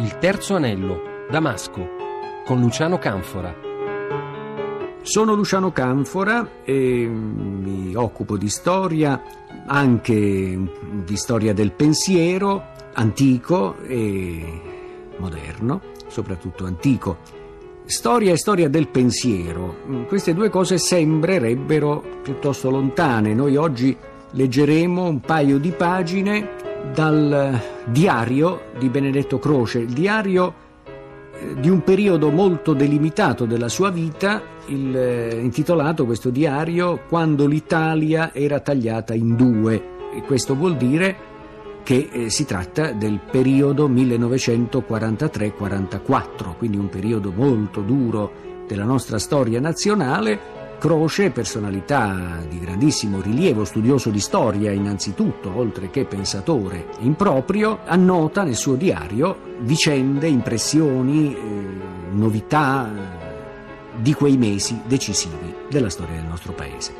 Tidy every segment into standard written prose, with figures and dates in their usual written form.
Il terzo anello, Damasco, con Luciano Canfora. Sono Luciano Canfora e mi occupo di storia, anche di storia del pensiero, antico e moderno, soprattutto antico. Storia e storia del pensiero, queste due cose sembrerebbero piuttosto lontane. Noi oggi leggeremo un paio di pagine dal diario di Benedetto Croce, il diario di un periodo molto delimitato della sua vita, intitolato questo diario "Quando l'Italia era tagliata in due", e questo vuol dire che si tratta del periodo 1943-44, quindi un periodo molto duro della nostra storia nazionale. Croce, personalità di grandissimo rilievo, studioso di storia innanzitutto, oltre che pensatore in proprio, annota nel suo diario vicende, impressioni, novità di quei mesi decisivi della storia del nostro paese.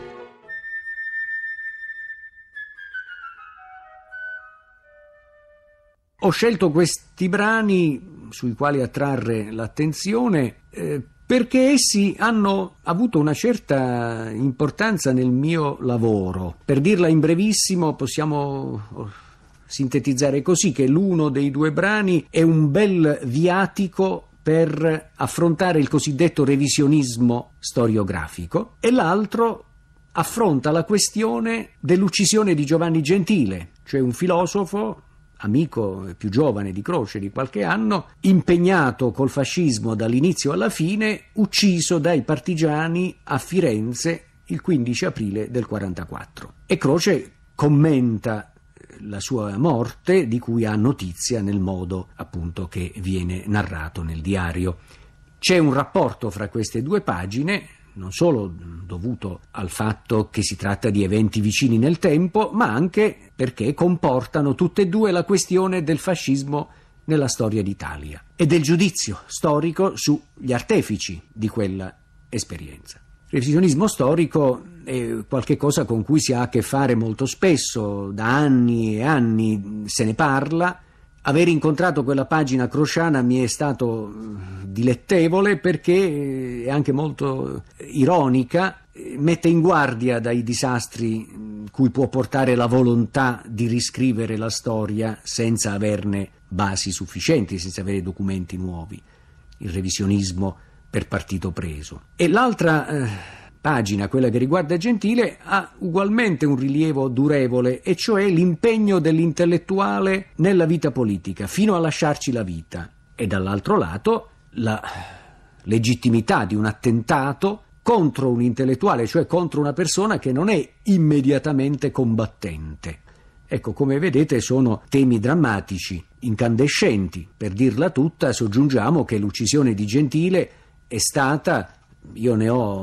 Ho scelto questi brani sui quali attrarre l'attenzione perché essi hanno avuto una certa importanza nel mio lavoro. Per dirla in brevissimo, possiamo sintetizzare così, che l'uno dei due brani è un bel viatico per affrontare il cosiddetto revisionismo storiografico e l'altro affronta la questione dell'uccisione di Giovanni Gentile, cioè un filosofo, amico più giovane di Croce di qualche anno, impegnato col fascismo dall'inizio alla fine, ucciso dai partigiani a Firenze il 15 aprile del 44. E Croce commenta la sua morte, di cui ha notizia nel modo appunto che viene narrato nel diario. C'è un rapporto fra queste due pagine, non solo dovuto al fatto che si tratta di eventi vicini nel tempo, ma anche perché comportano tutte e due la questione del fascismo nella storia d'Italia e del giudizio storico sugli artefici di quella esperienza. Il revisionismo storico è qualche cosa con cui si ha a che fare molto spesso, da anni e anni se ne parla. Aver incontrato quella pagina crociana mi è stato dilettevole perché è anche molto ironica, mette in guardia dai disastri cui può portare la volontà di riscrivere la storia senza averne basi sufficienti, senza avere documenti nuovi, il revisionismo per partito preso. E l'altra pagina, quella che riguarda Gentile, ha ugualmente un rilievo durevole, e cioè l'impegno dell'intellettuale nella vita politica, fino a lasciarci la vita, e dall'altro lato la legittimità di un attentato contro un intellettuale, cioè contro una persona che non è immediatamente combattente. Ecco, come vedete sono temi drammatici, incandescenti. Per dirla tutta, soggiungiamo che l'uccisione di Gentile è stata, io ne ho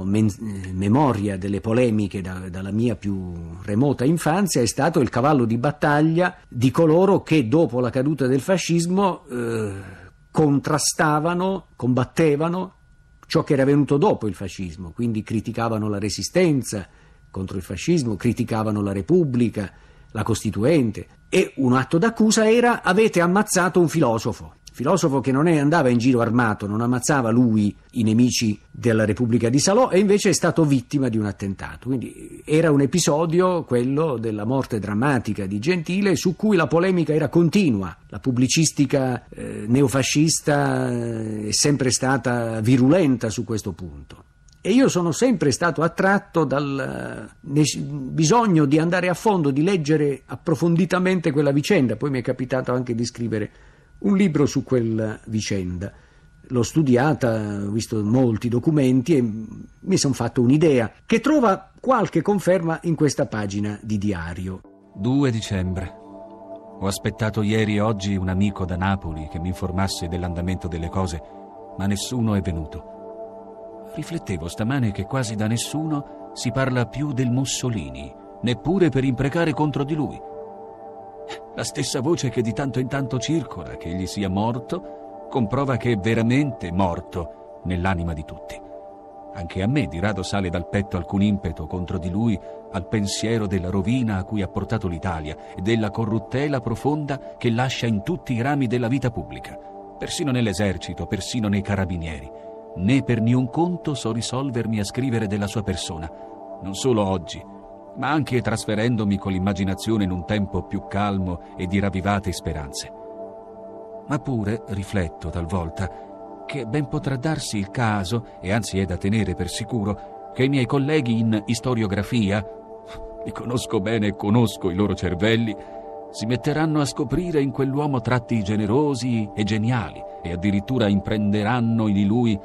memoria delle polemiche dalla mia più remota infanzia, è stato il cavallo di battaglia di coloro che dopo la caduta del fascismo contrastavano, combattevano ciò che era venuto dopo il fascismo, quindi criticavano la resistenza contro il fascismo, criticavano la Repubblica, la Costituente, e un atto d'accusa era: avete ammazzato un filosofo che non andava in giro armato, non ammazzava lui i nemici della Repubblica di Salò, e invece è stato vittima di un attentato. Quindi era un episodio, quello della morte drammatica di Gentile, su cui la polemica era continua. La pubblicistica neofascista è sempre stata virulenta su questo punto. E io sono sempre stato attratto dal bisogno di andare a fondo, di leggere approfonditamente quella vicenda. Poi mi è capitato anche di scrivere un libro su quella vicenda. L'ho studiata, ho visto molti documenti e mi sono fatto un'idea che trova qualche conferma in questa pagina di diario. 2 dicembre. Ho aspettato ieri e oggi un amico da Napoli che mi informasse dell'andamento delle cose, ma nessuno è venuto. Riflettevo stamane che quasi da nessuno si parla più del Mussolini, neppure per imprecare contro di lui. La stessa voce che di tanto in tanto circola, che egli sia morto, comprova che è veramente morto nell'anima di tutti. Anche a me di rado sale dal petto alcun impeto contro di lui al pensiero della rovina a cui ha portato l'Italia e della corruttela profonda che lascia in tutti i rami della vita pubblica. persino nell'esercito, persino nei carabinieri. Né per niun conto so risolvermi a scrivere della sua persona, non solo oggi, ma anche trasferendomi con l'immaginazione in un tempo più calmo e di ravvivate speranze. Ma pure rifletto talvolta che ben potrà darsi il caso, e anzi è da tenere per sicuro, che i miei colleghi in istoriografia, li conosco bene e conosco i loro cervelli, si metteranno a scoprire in quell'uomo tratti generosi e geniali e addirittura imprenderanno di lui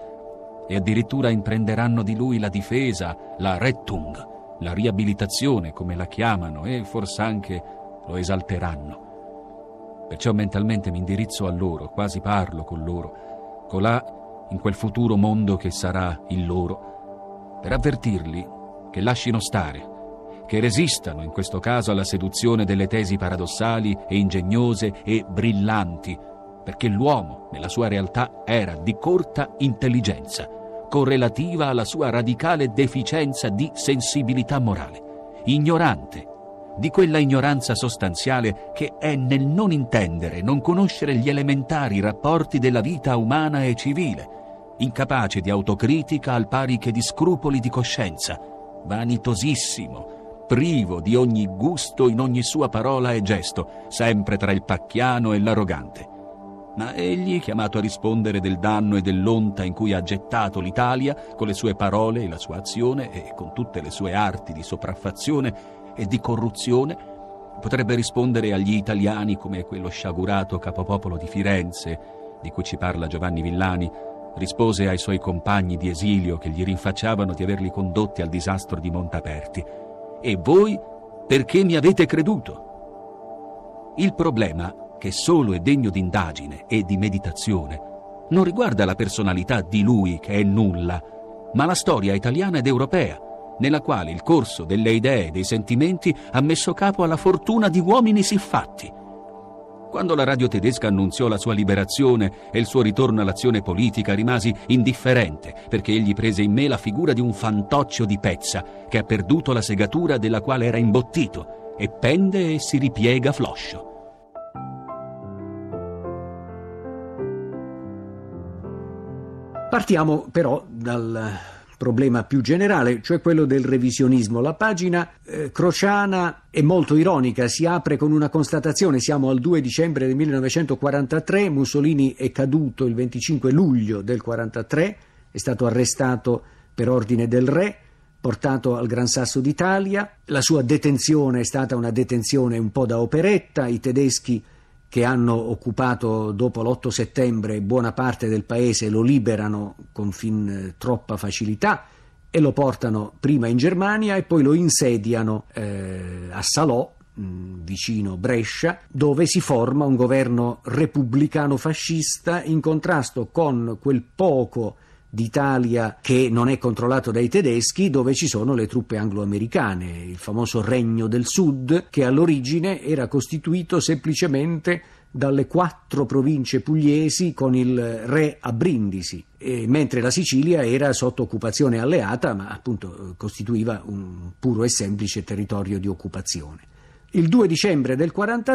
la difesa, la Rettung, la riabilitazione, come la chiamano, e forse anche lo esalteranno. Perciò mentalmente mi indirizzo a loro, quasi parlo con loro, colà in quel futuro mondo che sarà il loro, per avvertirli che lascino stare, che resistano in questo caso alla seduzione delle tesi paradossali e ingegnose e brillanti, perché l'uomo nella sua realtà era di corta intelligenza, correlativa alla sua radicale deficienza di sensibilità morale, ignorante di quella ignoranza sostanziale che è nel non intendere, non conoscere gli elementari rapporti della vita umana e civile, incapace di autocritica al pari che di scrupoli di coscienza, vanitosissimo, privo di ogni gusto in ogni sua parola e gesto, sempre tra il pacchiano e l'arrogante. Ma egli, chiamato a rispondere del danno e dell'onta in cui ha gettato l'Italia, con le sue parole e la sua azione e con tutte le sue arti di sopraffazione e di corruzione, potrebbe rispondere agli italiani come quello sciagurato capopopolo di Firenze, di cui ci parla Giovanni Villani, rispose ai suoi compagni di esilio che gli rinfacciavano di averli condotti al disastro di Montaperti. E voi perché mi avete creduto? Il problema, che solo è degno di indagine e di meditazione, non riguarda la personalità di lui che è nulla, ma la storia italiana ed europea, nella quale il corso delle idee e dei sentimenti ha messo capo alla fortuna di uomini siffatti. Quando la radio tedesca annunziò la sua liberazione e il suo ritorno all'azione politica, rimasi indifferente, perché egli prese in me la figura di un fantoccio di pezza che ha perduto la segatura della quale era imbottito e pende e si ripiega floscio. Partiamo però dal problema più generale, cioè quello del revisionismo. La pagina crociana è molto ironica, si apre con una constatazione: siamo al 2 dicembre del 1943, Mussolini è caduto il 25 luglio del 43, è stato arrestato per ordine del re, portato al Gran Sasso d'Italia, la sua detenzione è stata una detenzione un po' da operetta, i tedeschi che hanno occupato dopo l'8 settembre buona parte del paese lo liberano con fin troppa facilità e lo portano prima in Germania e poi lo insediano a Salò, vicino Brescia, dove si forma un governo repubblicano fascista in contrasto con quel poco d'Italia che non è controllato dai tedeschi, dove ci sono le truppe anglo-americane, il famoso Regno del Sud, che all'origine era costituito semplicemente dalle 4 province pugliesi con il re a Brindisi, mentre la Sicilia era sotto occupazione alleata, ma appunto costituiva un puro e semplice territorio di occupazione. Il 2 dicembre del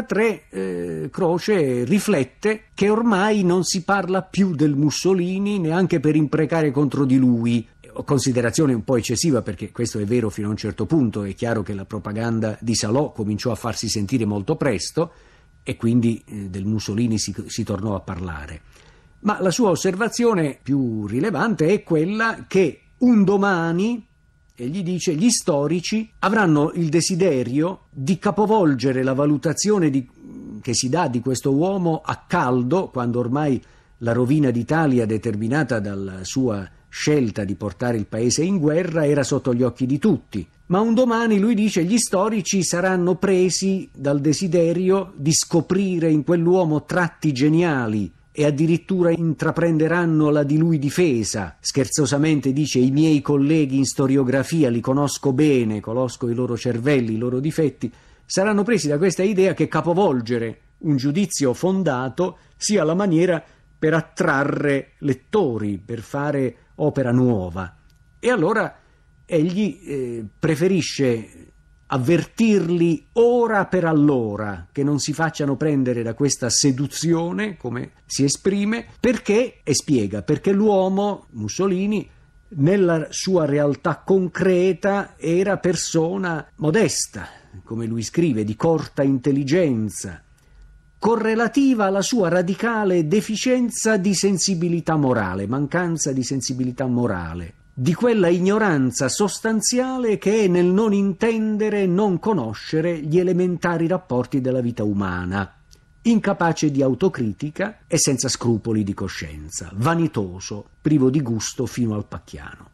43 Croce riflette che ormai non si parla più del Mussolini neanche per imprecare contro di lui, considerazione un po' eccessiva perché questo è vero fino a un certo punto. È chiaro che la propaganda di Salò cominciò a farsi sentire molto presto e quindi del Mussolini si tornò a parlare. Ma la sua osservazione più rilevante è quella che un domani, egli dice, gli storici avranno il desiderio di capovolgere la valutazione che si dà di questo uomo a caldo, quando ormai la rovina d'Italia, determinata dalla sua scelta di portare il paese in guerra, era sotto gli occhi di tutti. Ma un domani, lui dice, gli storici saranno presi dal desiderio di scoprire in quell'uomo tratti geniali e addirittura intraprenderanno la di lui difesa. Scherzosamente dice: i miei colleghi in storiografia li conosco bene, conosco i loro cervelli, i loro difetti. Saranno presi da questa idea che capovolgere un giudizio fondato sia la maniera per attrarre lettori, per fare opera nuova. E allora egli preferisce avvertirli ora per allora che non si facciano prendere da questa seduzione, come si esprime, perché, e spiega, perché l'uomo, Mussolini, nella sua realtà concreta era persona modesta, come lui scrive, di corta intelligenza, correlativa alla sua radicale deficienza di sensibilità morale, mancanza di sensibilità morale, di quella ignoranza sostanziale che è nel non intendere e non conoscere gli elementari rapporti della vita umana, incapace di autocritica e senza scrupoli di coscienza, vanitoso, privo di gusto fino al pacchiano.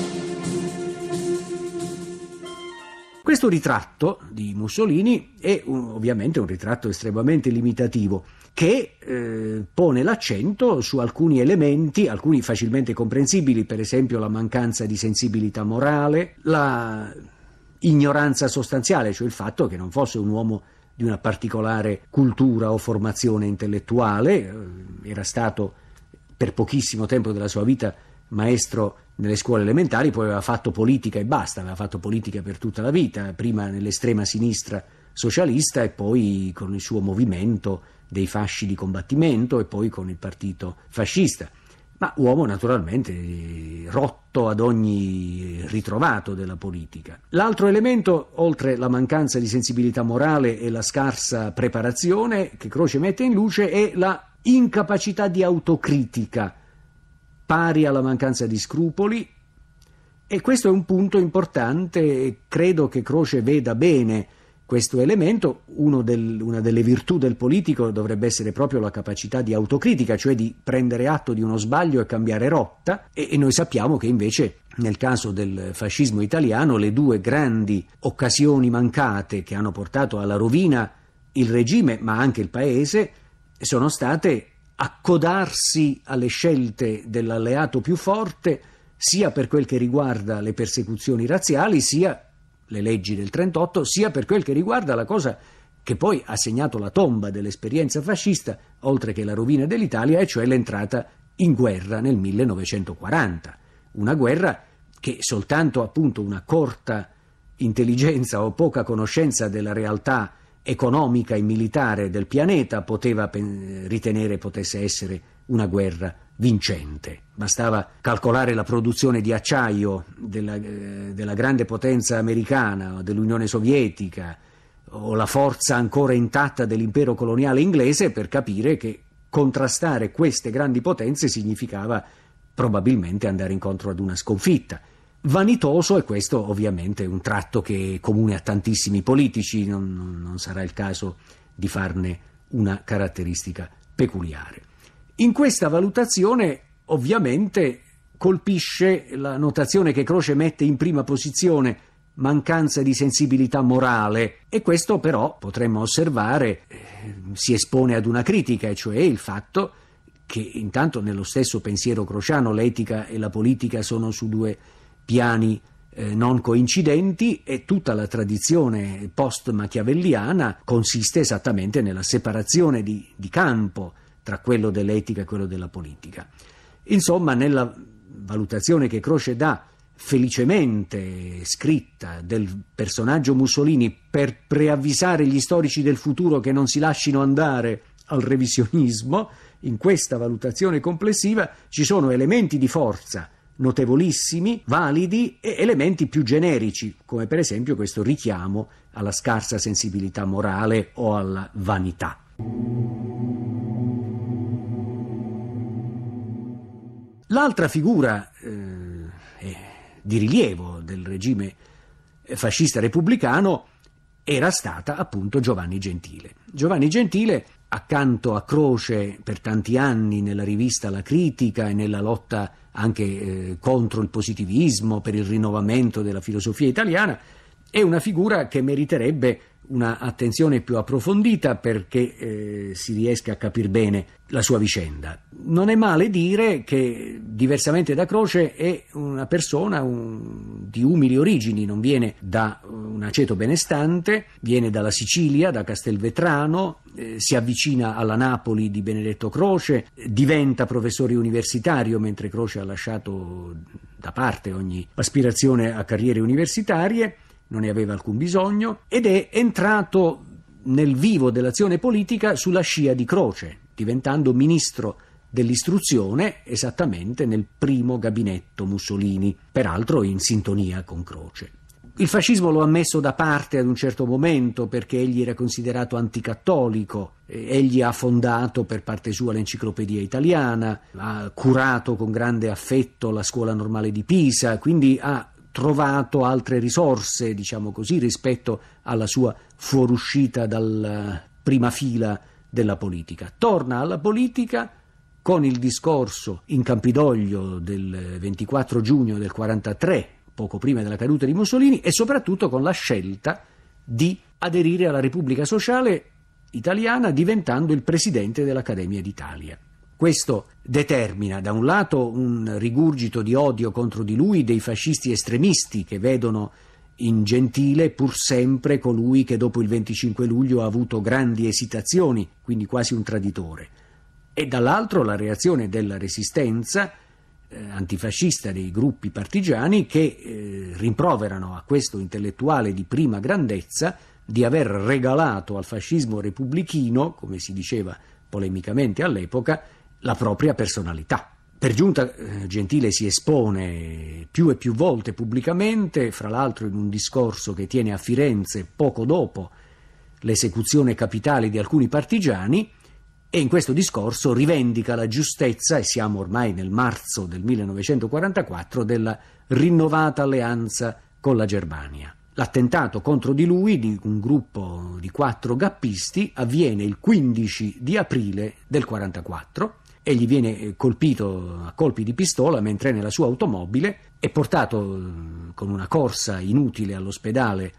Questo ritratto di Mussolini è ovviamente un ritratto estremamente limitativo, che pone l'accento su alcuni elementi, alcuni facilmente comprensibili, per esempio la mancanza di sensibilità morale, la ignoranza sostanziale, cioè il fatto che non fosse un uomo di una particolare cultura o formazione intellettuale, era stato per pochissimo tempo della sua vita maestro nelle scuole elementari, poi aveva fatto politica e basta, aveva fatto politica per tutta la vita, prima nell'estrema sinistra socialista e poi con il suo movimento dei fasci di combattimento e poi con il partito fascista, ma uomo naturalmente rotto ad ogni ritrovato della politica. L'altro elemento, oltre la mancanza di sensibilità morale e la scarsa preparazione che Croce mette in luce, è la incapacità di autocritica, pari alla mancanza di scrupoli, e questo è un punto importante e credo che Croce veda bene questo elemento. Una delle virtù del politico dovrebbe essere proprio la capacità di autocritica, cioè di prendere atto di uno sbaglio e cambiare rotta, e noi sappiamo che invece nel caso del fascismo italiano le due grandi occasioni mancate che hanno portato alla rovina il regime ma anche il paese sono state accodarsi alle scelte dell'alleato più forte, sia per quel che riguarda le persecuzioni razziali, sia le leggi del 38, sia per quel che riguarda la cosa che poi ha segnato la tomba dell'esperienza fascista, oltre che la rovina dell'Italia, e cioè l'entrata in guerra nel 1940. Una guerra che soltanto appunto una corta intelligenza o poca conoscenza della realtà economica e militare del pianeta poteva ritenere potesse essere una guerra vincente. Bastava calcolare la produzione di acciaio della grande potenza americana o dell'Unione Sovietica o la forza ancora intatta dell'impero coloniale inglese per capire che contrastare queste grandi potenze significava probabilmente andare incontro ad una sconfitta. Vanitoso, e questo ovviamente è un tratto che è comune a tantissimi politici, non sarà il caso di farne una caratteristica peculiare. In questa valutazione ovviamente colpisce la notazione che Croce mette in prima posizione, mancanza di sensibilità morale, e questo però potremmo osservare si espone ad una critica, e cioè il fatto che intanto nello stesso pensiero crociano l'etica e la politica sono su due piani non coincidenti, e tutta la tradizione post-machiavelliana consiste esattamente nella separazione di campo tra quello dell'etica e quello della politica. Insomma, nella valutazione che Croce dà, felicemente scritta, del personaggio Mussolini per preavvisare gli storici del futuro che non si lascino andare al revisionismo, in questa valutazione complessiva ci sono elementi di forza notevolissimi, validi, e elementi più generici, come per esempio questo richiamo alla scarsa sensibilità morale o alla vanità. L'altra figura di rilievo del regime fascista repubblicano era stata appunto Giovanni Gentile. Giovanni Gentile, accanto a Croce per tanti anni nella rivista La Critica e nella lotta anche contro il positivismo, per il rinnovamento della filosofia italiana, è una figura che meriterebbe una attenzione più approfondita perché si riesca a capire bene la sua vicenda. Non è male dire che, diversamente da Croce, è una persona di umili origini, non viene da un aceto benestante, viene dalla Sicilia, da Castelvetrano, si avvicina alla Napoli di Benedetto Croce, diventa professore universitario mentre Croce ha lasciato da parte ogni aspirazione a carriere universitarie. non ne aveva alcun bisogno, ed è entrato nel vivo dell'azione politica sulla scia di Croce, diventando ministro dell'istruzione esattamente nel primo gabinetto Mussolini, peraltro in sintonia con Croce. Il fascismo lo ha messo da parte ad un certo momento perché egli era considerato anticattolico, egli ha fondato per parte sua l'Enciclopedia Italiana, ha curato con grande affetto la Scuola Normale di Pisa, quindi ha trovato altre risorse, diciamo così, rispetto alla sua fuoruscita dalla prima fila della politica. Torna alla politica con il discorso in Campidoglio del 24 giugno del 43, poco prima della caduta di Mussolini, e soprattutto con la scelta di aderire alla Repubblica Sociale Italiana, diventando il presidente dell'Accademia d'Italia. Questo determina da un lato un rigurgito di odio contro di lui dei fascisti estremisti che vedono in Gentile pur sempre colui che dopo il 25 luglio ha avuto grandi esitazioni, quindi quasi un traditore, e dall'altro la reazione della resistenza antifascista dei gruppi partigiani che rimproverano a questo intellettuale di prima grandezza di aver regalato al fascismo repubblichino, come si diceva polemicamente all'epoca, la propria personalità. Per giunta Gentile si espone più e più volte pubblicamente, fra l'altro in un discorso che tiene a Firenze poco dopo l'esecuzione capitale di alcuni partigiani, e in questo discorso rivendica la giustezza, e siamo ormai nel marzo del 1944, della rinnovata alleanza con la Germania. L'attentato contro di lui, di un gruppo di 4 gappisti, avviene il 15 di aprile del 44. Egli viene colpito a colpi di pistola mentre è nella sua automobile, è portato con una corsa inutile all'ospedale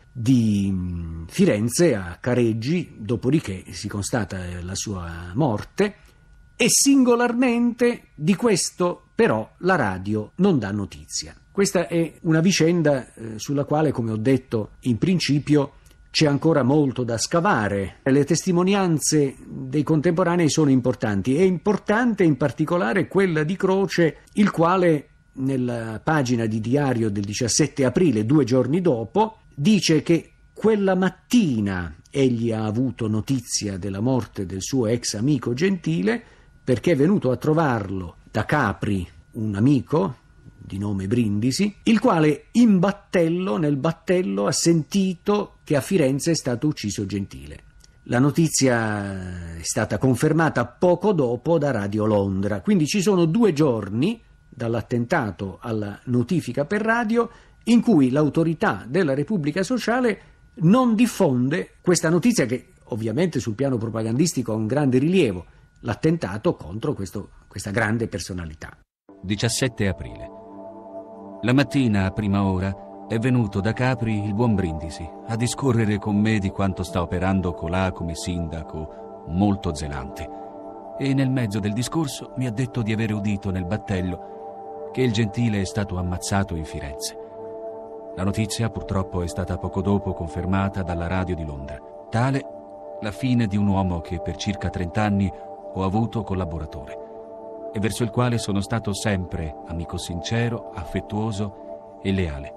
di Firenze a Careggi, dopodiché si constata la sua morte, e singolarmente di questo però la radio non dà notizia. Questa è una vicenda sulla quale, come ho detto in principio, c'è ancora molto da scavare. Le testimonianze dei contemporanei sono importanti. È importante in particolare quella di Croce, il quale nella pagina di diario del 17 aprile, 2 giorni dopo, dice che quella mattina egli ha avuto notizia della morte del suo ex amico Gentile perché è venuto a trovarlo da Capri un amico di nome Brindisi, il quale nel battello ha sentito che a Firenze è stato ucciso Gentile. La notizia è stata confermata poco dopo da Radio Londra, quindi ci sono 2 giorni dall'attentato alla notifica per radio in cui l'autorità della Repubblica Sociale non diffonde questa notizia che ovviamente sul piano propagandistico ha un grande rilievo, l'attentato contro questa grande personalità. 17 aprile. La mattina a prima ora è venuto da Capri il buon Brindisi a discorrere con me di quanto sta operando colà come sindaco molto zelante, e nel mezzo del discorso mi ha detto di avere udito nel battello che il Gentile è stato ammazzato in Firenze. La notizia purtroppo è stata poco dopo confermata dalla radio di Londra. Tale la fine di un uomo che per circa 30 anni ho avuto collaboratore e verso il quale sono stato sempre amico sincero, affettuoso e leale.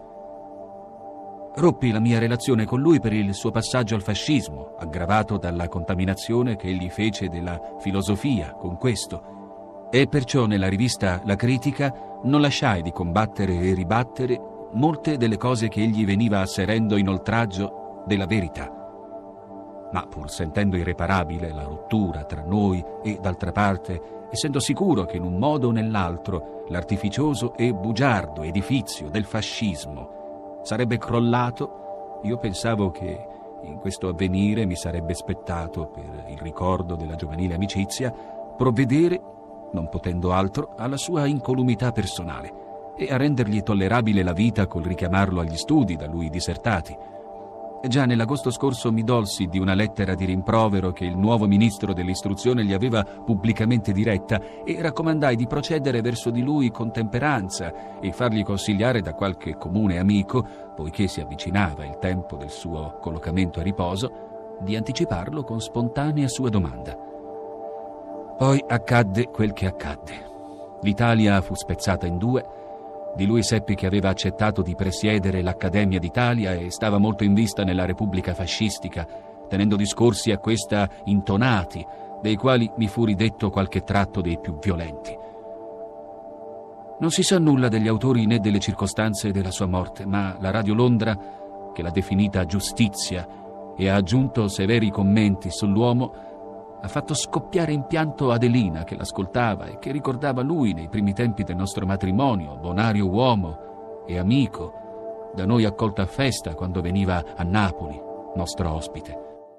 Ruppi la mia relazione con lui per il suo passaggio al fascismo, aggravato dalla contaminazione che egli fece della filosofia con questo, e perciò nella rivista La Critica non lasciai di combattere e ribattere molte delle cose che egli veniva asserendo in oltraggio della verità. Ma pur sentendo irreparabile la rottura tra noi e, d'altra parte, essendo sicuro che in un modo o nell'altro l'artificioso e bugiardo edifizio del fascismo sarebbe crollato, io pensavo che in questo avvenire mi sarebbe spettato, per il ricordo della giovanile amicizia, provvedere, non potendo altro, alla sua incolumità personale e a rendergli tollerabile la vita col richiamarlo agli studi da lui disertati. Già nell'agosto scorso mi dolsi di una lettera di rimprovero che il nuovo ministro dell'istruzione gli aveva pubblicamente diretta e raccomandai di procedere verso di lui con temperanza e fargli consigliare da qualche comune amico, poiché si avvicinava il tempo del suo collocamento a riposo, di anticiparlo con spontanea sua domanda. Poi accadde quel che accadde. L'Italia fu spezzata in 2 Di lui seppi che aveva accettato di presiedere l'Accademia d'Italia e stava molto in vista nella Repubblica fascistica, tenendo discorsi a questa intonati, dei quali mi fu ridetto qualche tratto dei più violenti. Non si sa nulla degli autori né delle circostanze della sua morte, ma la Radio Londra, che l'ha definita giustizia e ha aggiunto severi commenti sull'uomo, ha fatto scoppiare in pianto Adelina, che l'ascoltava e che ricordava lui nei primi tempi del nostro matrimonio, bonario uomo e amico, da noi accolto a festa quando veniva a Napoli, nostro ospite.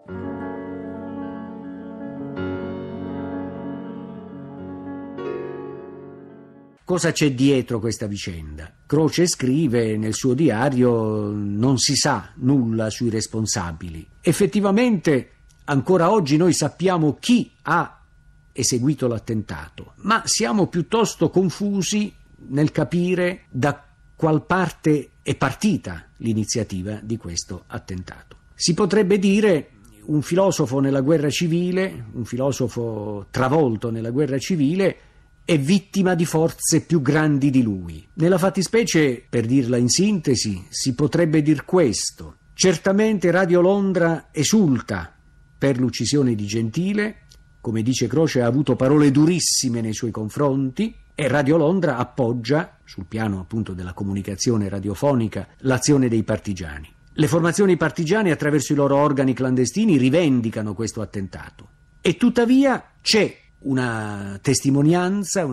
Cosa c'è dietro questa vicenda? Croce scrive nel suo diario: non si sa nulla sui responsabili. Effettivamente ancora oggi noi sappiamo chi ha eseguito l'attentato, ma siamo piuttosto confusi nel capire da qual parte è partita l'iniziativa di questo attentato. Si potrebbe dire un filosofo nella guerra civile, un filosofo travolto nella guerra civile, è vittima di forze più grandi di lui. Nella fattispecie, per dirla in sintesi, si potrebbe dir questo: certamente Radio Londra esulta per l'uccisione di Gentile, come dice Croce ha avuto parole durissime nei suoi confronti, e Radio Londra appoggia, sul piano appunto della comunicazione radiofonica, l'azione dei partigiani. Le formazioni partigiane attraverso i loro organi clandestini rivendicano questo attentato. E tuttavia c'è una testimonianza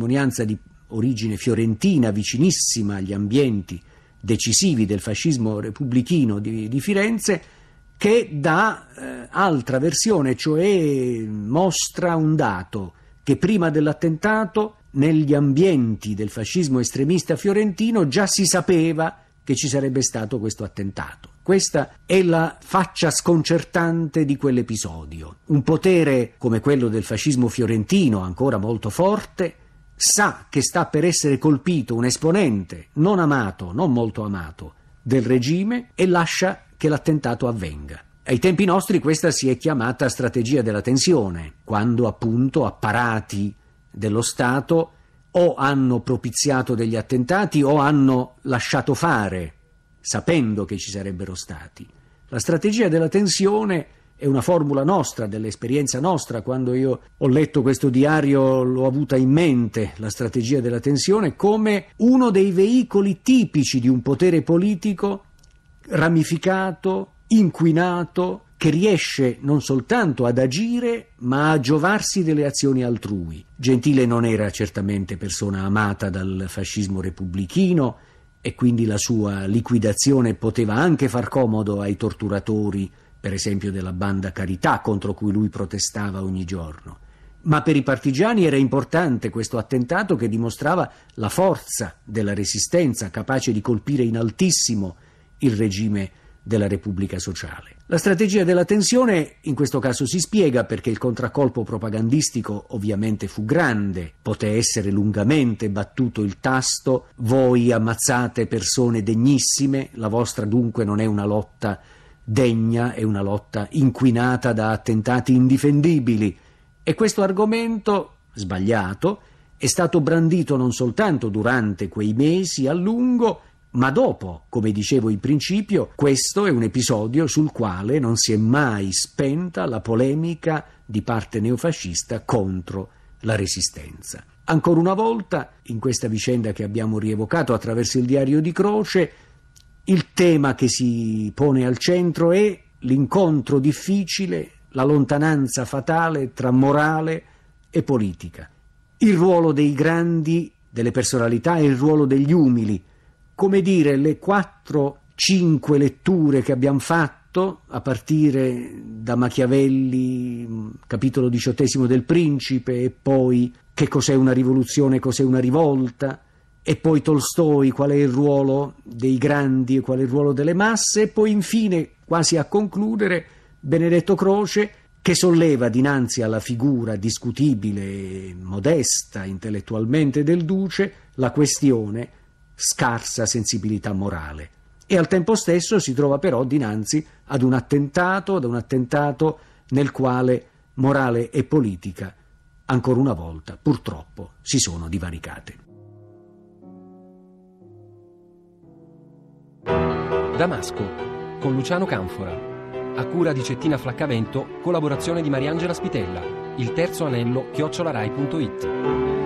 di origine fiorentina, vicinissima agli ambienti decisivi del fascismo repubblichino di Firenze, che dà altra versione, cioè mostra un dato che prima dell'attentato negli ambienti del fascismo estremista fiorentino già si sapeva che ci sarebbe stato questo attentato. Questa è la faccia sconcertante di quell'episodio. Un potere come quello del fascismo fiorentino, ancora molto forte, sa che sta per essere colpito un esponente non amato, non molto amato, del regime e lascia che l'attentato avvenga. Ai tempi nostri questa si è chiamata strategia della tensione, quando appunto apparati dello Stato o hanno propiziato degli attentati o hanno lasciato fare, sapendo che ci sarebbero stati. La strategia della tensione è una formula nostra, dell'esperienza nostra. Quando io ho letto questo diario l'ho avuta in mente, la strategia della tensione, come uno dei veicoli tipici di un potere politico ramificato, inquinato, che riesce non soltanto ad agire, ma a giovarsi delle azioni altrui. Gentile non era certamente persona amata dal fascismo repubblichino e quindi la sua liquidazione poteva anche far comodo ai torturatori, per esempio della banda Carità, contro cui lui protestava ogni giorno. Ma per i partigiani era importante questo attentato che dimostrava la forza della resistenza, capace di colpire in altissimo il regime della Repubblica Sociale. La strategia della tensione in questo caso si spiega perché il contraccolpo propagandistico ovviamente fu grande, poté essere lungamente battuto il tasto: voi ammazzate persone degnissime, la vostra dunque non è una lotta degna, è una lotta inquinata da attentati indifendibili. E questo argomento, sbagliato, è stato brandito non soltanto durante quei mesi a lungo, ma dopo. Come dicevo in principio, questo è un episodio sul quale non si è mai spenta la polemica di parte neofascista contro la resistenza. Ancora una volta, in questa vicenda che abbiamo rievocato attraverso il diario di Croce, il tema che si pone al centro è l'incontro difficile, la lontananza fatale tra morale e politica, il ruolo dei grandi, delle personalità e il ruolo degli umili. Come dire, le 4-5 letture che abbiamo fatto, a partire da Machiavelli, capitolo 18 del Principe, e poi che cos'è una rivoluzione, cos'è una rivolta, e poi Tolstoi, qual è il ruolo dei grandi e qual è il ruolo delle masse, e poi infine, quasi a concludere, Benedetto Croce, che solleva dinanzi alla figura discutibile e modesta intellettualmente del Duce la questione scarsa sensibilità morale, e al tempo stesso si trova però dinanzi ad un attentato nel quale morale e politica ancora una volta purtroppo si sono divaricate. Damasco, con Luciano Canfora. A cura di Cettina Flaccavento, collaborazione di Mariangela Spitella. Il terzo anello @rai.it.